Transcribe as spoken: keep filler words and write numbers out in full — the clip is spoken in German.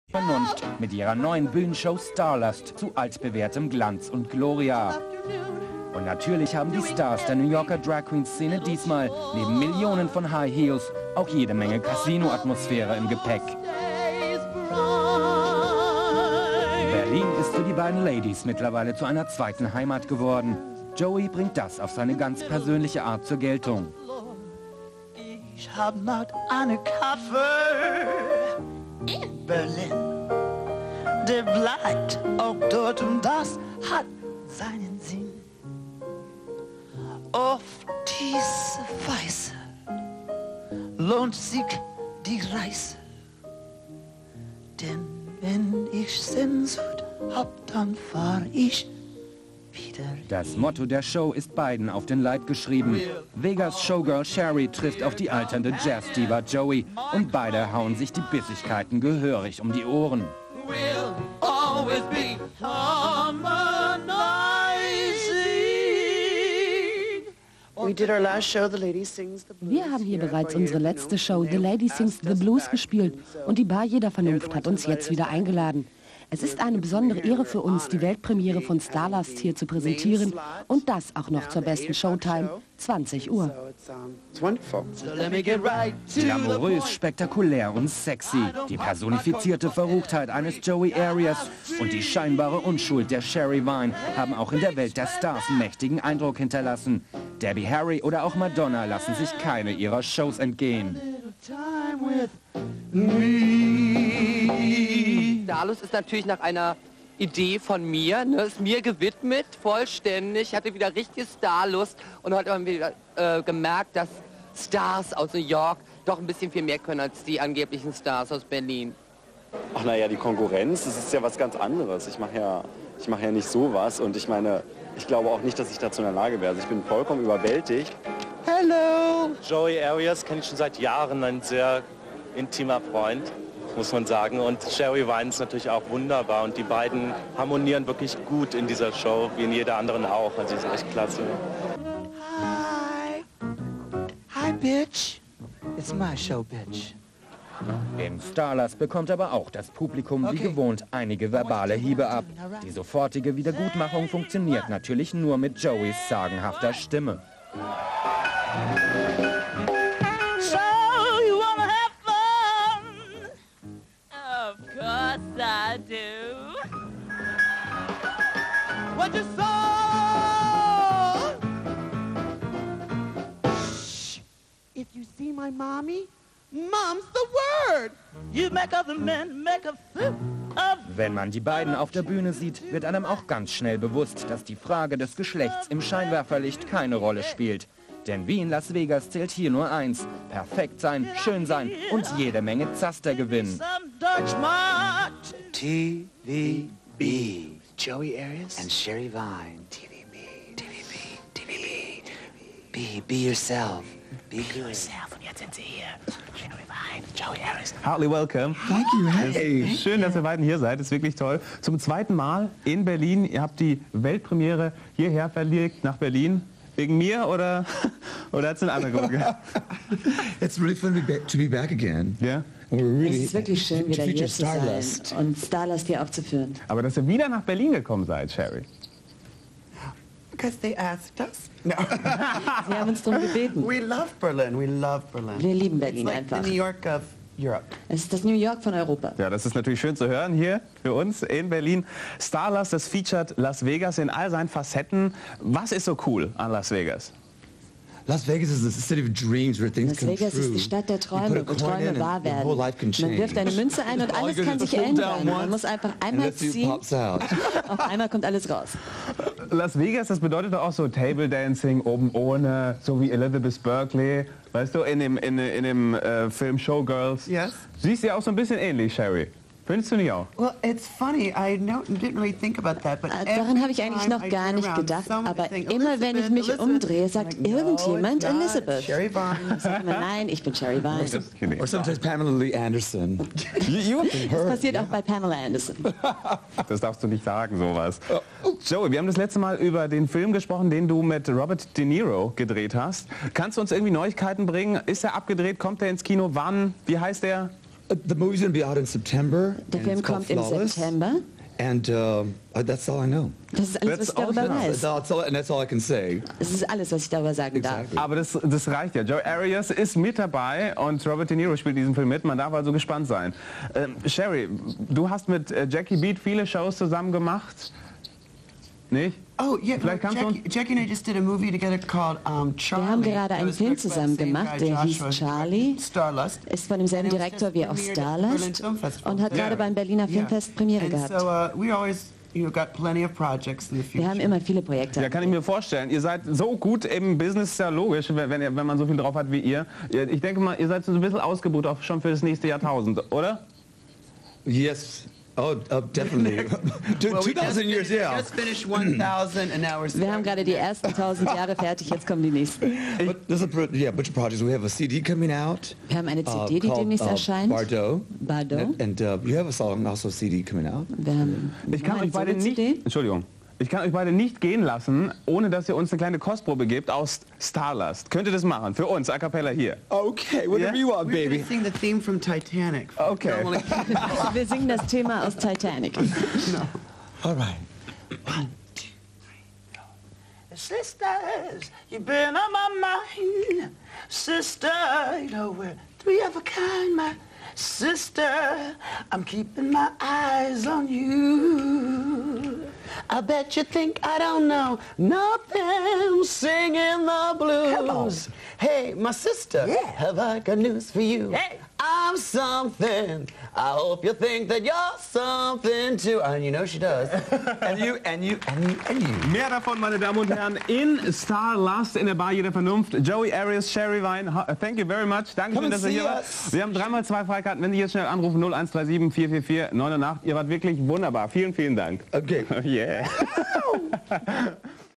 Vernunft mit ihrer neuen Bühnenshow Starlust zu altbewährtem Glanz und Gloria. Und natürlich haben die Stars der New Yorker Drag Queen Szene diesmal neben Millionen von High Heels auch jede Menge Casino-Atmosphäre im Gepäck. Berlin ist für die beiden Ladies mittlerweile zu einer zweiten Heimat geworden. Joey bringt das auf seine ganz persönliche Art zur Geltung. Ich hab not eine Kaffee in Berlin. Der bleibt auch dort und das hat seinen Sinn. Auf diese Weise lohnt sich die Reise. Denn wenn ich Sehnsucht hab, dann fahr ich wieder. Das Motto der Show ist beiden auf den Leib geschrieben. Vegas Showgirl Sherry trifft auf die alternde Jazz-Diva Joey und beide hauen sich die Bissigkeiten gehörig um die Ohren. We'll always be Wir haben hier bereits unsere letzte Show The Lady Sings the Blues gespielt und die Bar Jeder Vernunft hat uns jetzt wieder eingeladen. Es ist eine besondere Ehre für uns, die Weltpremiere von Starlust hier zu präsentieren und das auch noch zur besten Showtime, zwanzig Uhr. Glamourös, spektakulär und sexy. Die personifizierte Verruchtheit eines Joey Arias und die scheinbare Unschuld der Sherry Vine haben auch in der Welt der Stars mächtigen Eindruck hinterlassen. Debbie Harry oder auch Madonna lassen sich keine ihrer Shows entgehen. Starlust ist natürlich nach einer Idee von mir, ne, ist mir gewidmet, vollständig. Ich hatte wieder richtige Starlust und heute haben wir wieder äh, gemerkt, dass Stars aus New York doch ein bisschen viel mehr können als die angeblichen Stars aus Berlin. Ach naja, die Konkurrenz, das ist ja was ganz anderes. Ich mache ja, ich mache ja nicht sowas und ich meine, ich glaube auch nicht, dass ich dazu in der Lage wäre. Also ich bin vollkommen überwältigt. Hello! Joey Arias kenne ich schon seit Jahren, ein sehr intimer Freund, muss man sagen. Und Sherry Vine ist natürlich auch wunderbar und die beiden harmonieren wirklich gut in dieser Show, wie in jeder anderen auch. Also die sind echt klasse. Hi. Hi, bitch. It's my show, bitch. Im Starlust bekommt aber auch das Publikum wie gewohnt einige verbale Hiebe ab. Die sofortige Wiedergutmachung funktioniert natürlich nur mit Joeys sagenhafter Stimme. So you wanna have fun? Of course I do. What you saw? Shh. If you see my mommy, mom's the word. You make other men make a fool of. Wenn man die beiden auf der Bühne sieht, wird einem auch ganz schnell bewusst, dass die Frage des Geschlechts im Scheinwerferlicht keine Rolle spielt. Denn wie in Las Vegas zählt hier nur eins: perfekt sein, schön sein und jede Menge Zaster gewinnen. T V B. Joey Arias and Sherry Vine. T V B. T V B. T V B. Be, be yourself. Be yourself. Und jetzt sind sie hier. Sherry Vine, Joey Arias. Heartily welcome. Thank you. Hey. Schön, dass ihr beiden hier seid. Ist wirklich toll. Zum zweiten Mal in Berlin. Ihr habt die Weltpremiere hierher verlegt nach Berlin. Wegen mir oder, oder hat es einen anderen Grund gehabt? It's really fun to be, to be back again. Yeah. Es ist wirklich schön, wieder hier zu sein Starlust. und Starlust hier aufzuführen. Aber dass ihr wieder nach Berlin gekommen seid, Sherry. Because they asked us. Sie haben uns darum gebeten. We love Berlin. We love Berlin. Wir lieben Berlin It's like einfach. the New York of Europe. Es ist das New York von Europa. Ja, das ist natürlich schön zu hören hier für uns in Berlin. Starlust, das featured Las Vegas in all seinen Facetten. Was ist so cool an Las Vegas? Las Vegas is the city of dreams where things Las come Vegas true. ist die Stadt der You Träume, put wo a coin in Träume wahr and the whole life can werden. Man wirft eine change. Münze ein und All alles you kann do sich is hold down ändern. Man once muss einfach and einmal let's see who ziehen, pops out. auf einmal kommt alles raus. Las Vegas, das bedeutet doch auch so Table Dancing oben ohne, so wie Elizabeth Berkley, weißt du, in dem, in, in dem äh, Film Showgirls. Yes. Siehst du ja auch so ein bisschen ähnlich, Sherry. Findest du nicht auch? Well, it's funny. I no, didn't really think about that, but Daran habe ich eigentlich noch gar nicht gedacht, aber immer wenn ich mich umdrehe, sagt irgendjemand Elizabeth. Sherry Vine. Sag immer, nein, ich bin Sherry Vine. Or sometimes Pamela Lee Anderson. Das passiert auch bei Pamela Anderson. Das darfst du nicht sagen, sowas. Joey, wir haben das letzte Mal über den Film gesprochen, den du mit Robert De Niro gedreht hast. Kannst du uns irgendwie Neuigkeiten bringen? Ist er abgedreht? Kommt er ins Kino? Wann? Wie heißt er? Uh, the movie's going to be out in September. Der Film kommt im September. And uh, that's all I know. Das ist alles, was ich darüber weiß. That's all, and that's all I can say. Das ist alles, was ich darüber sagen darf. Aber das, das reicht ja. Joey Arias ist mit dabei und Robert De Niro spielt diesen Film mit. Man darf also gespannt sein. Ähm, Sherry, du hast mit äh, Jackie Beat viele Shows zusammen gemacht. Nicht? Oh, yeah, Vielleicht kannst Jackie, Jackie and I just did a movie together called um, Charlie. Wir haben gerade einen Film zusammen gemacht, der hieß Charlie, ist von demselben Direktor wie auch Starlust und hat gerade beim Berliner Filmfest Premiere gehabt. Wir haben immer viele Projekte. Ja, kann ich mir vorstellen. Ihr seid so gut im Business, ist ja logisch, wenn, wenn man so viel drauf hat wie ihr. Ich denke mal, ihr seid so ein bisschen ausgebucht auch schon für das nächste Jahrtausend, oder? Yes. Oh, uh, definitely. Well, two thousand years, yeah. Just finished one thousand and now we're Wir haben gerade die ersten tausend Jahre fertig, jetzt kommen die nächsten. But there's a pro yeah, bunch of projects. We have a C D coming out. Wir haben eine C D, uh, die called, demnächst uh, erscheint. Bardot. Bardot. And uh, you have a song, also C D coming out. Wir haben ich kann eine euch beide nicht, C D. Entschuldigung. Ich kann euch beide nicht gehen lassen, ohne dass ihr uns eine kleine Kostprobe gebt aus Starlust. Könnt ihr das machen? Für uns, a cappella hier. Okay, whatever Yeah? you want, baby. We're sing the theme from Titanic. Okay. Wir singen das Thema aus Titanic. No. All right. Sisters, you've been on my mind. Sister, you know we're three of a kind, my sister. I'm keeping my eyes on you. I bet you think I don't know nothing, singing the blues. Hey, my sister, yeah. Have I got news for you? Hey. I'm something. I hope you think that you're something too. And you know she does. And you, and you, and you, and you. Mehr davon, meine Damen und Herren, in Starlust in der Bar jeder Vernunft. Joey Arias, Sherry Vine, thank you very much. Dankeschön, dass ihr hier wart. Wir haben dreimal zwei Freikarten. Wenn Sie jetzt schnell anrufen, null eins drei sieben vier vier vier neun acht. Ihr wart wirklich wunderbar. Vielen, vielen Dank. Okay. Yeah.